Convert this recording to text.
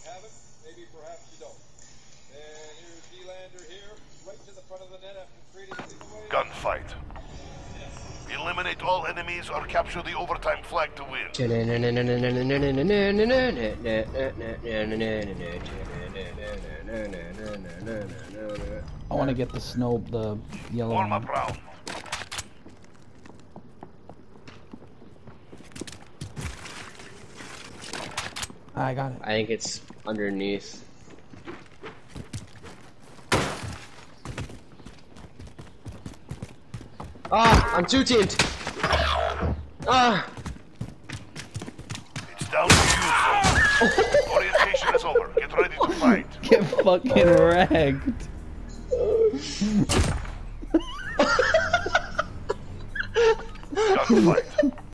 have it, maybe perhaps you don't. And here's D-Lander here, right to the front of the net after trading the giveaway. Gunfight. Eliminate all enemies or capture the overtime flag to win. I want to get the yellow Warm one. up round. I got it. I think it's underneath. Ah, I'm two-teamed. Ah. It's down to you, son. Orientation is over. Get ready to fight. Get fucking wrecked. Gunfight.